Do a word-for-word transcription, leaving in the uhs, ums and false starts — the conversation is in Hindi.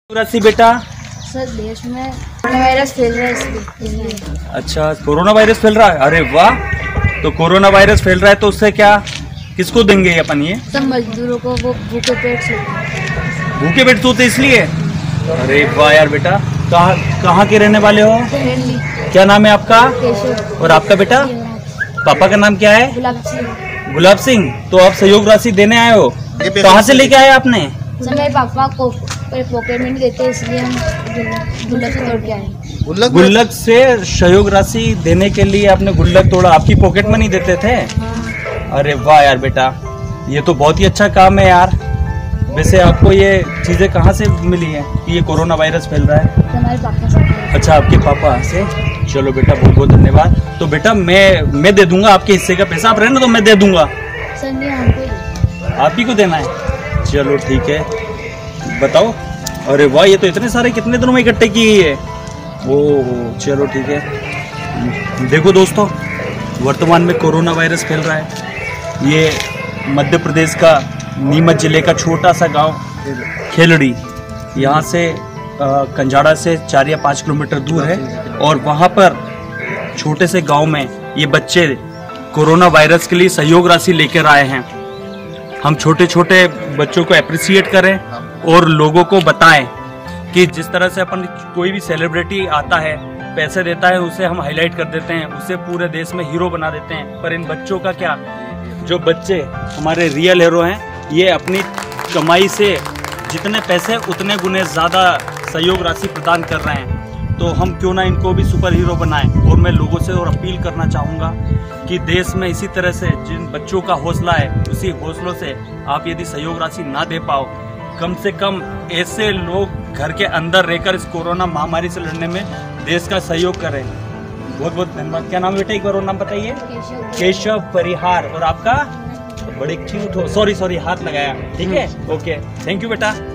राशि बेटा? सर देश में कोरोना वायरस फैल रहा है इसलिए। अच्छा, कोरोना वायरस फैल रहा है, अरे वाह। तो कोरोना वायरस फैल रहा है तो उससे क्या, किसको देंगे अपन ये? सब मजदूरों को, वो भूखे पेट से। भूखे पेट सोते इसलिए? अरे वाह यार बेटा। कहाँ कहाँ के रहने वाले हो? क्या नाम है आपका? केशव। और आपका बेटा? पापा का नाम क्या है? गुलाब सिंह। गुलाब सिंह। तो आप सहयोग राशि देने आए हो, कहाँ से लेके आए आपने? सर मेरे पापा को पॉकेट में नहीं देते इसलिए हम गुल्लक से तोड़ के आए। गुल्लक से सहयोग राशि देने के लिए आपने गुल्लक तोड़ा, आपकी पॉकेट में नहीं देते थे? हाँ। अरे वाह यार बेटा, ये तो बहुत ही अच्छा काम है यार। वैसे आपको ये चीजें कहाँ से मिली है कि ये कोरोना वायरस फैल रहा है? हमारे पापा से। अच्छा, आपके पापा से। चलो बेटा, बहुत बहुत धन्यवाद। तो बेटा मैं मैं दे दूंगा आपके हिस्से का पैसा, आप रहना तो मैं दे दूंगा। सर नहीं, हमको आप ही को देना है? चलो ठीक है, बताओ। अरे वाह, ये तो इतने सारे कितने दिनों में इकट्ठे की है? ओह चलो ठीक है। देखो दोस्तों, वर्तमान में कोरोना वायरस फैल रहा है। ये मध्य प्रदेश का नीमच जिले का छोटा सा गांव खेलड़ी, यहाँ से कंजाड़ा से चार या पाँच किलोमीटर दूर है। और वहाँ पर छोटे से गांव में ये बच्चे कोरोना वायरस के लिए सहयोग राशि लेकर आए हैं। हम छोटे छोटे बच्चों को अप्रिसिएट करें और लोगों को बताएं कि जिस तरह से अपन कोई भी सेलिब्रिटी आता है, पैसे देता है, उसे हम हाईलाइट कर देते हैं, उसे पूरे देश में हीरो बना देते हैं। पर इन बच्चों का क्या, जो बच्चे हमारे रियल हीरो हैं, ये अपनी कमाई से जितने पैसे उतने गुने ज़्यादा सहयोग राशि प्रदान कर रहे हैं। तो हम क्यों ना इनको भी सुपर हीरो बनाएं। और मैं लोगों से और अपील करना चाहूँगा कि देश में इसी तरह से जिन बच्चों का हौसला है, उसी हौसलों से आप यदि सहयोग राशि ना दे पाओ, कम से कम ऐसे लोग घर के अंदर रहकर इस कोरोना महामारी से लड़ने में देश का सहयोग करें। बहुत बहुत धन्यवाद। क्या नाम है बेटा, एक बार और नाम बताइए? केशव परिहार। और आपका? बड़े क्यूट हो। सॉरी सॉरी हाथ लगाया, ठीक है, ओके, थैंक यू बेटा।